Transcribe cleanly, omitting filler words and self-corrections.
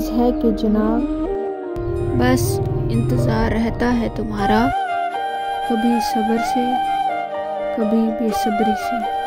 अर्ज़ है कि जनाब, बस इंतज़ार रहता है तुम्हारा, कभी सब्र से कभी बेसब्री से।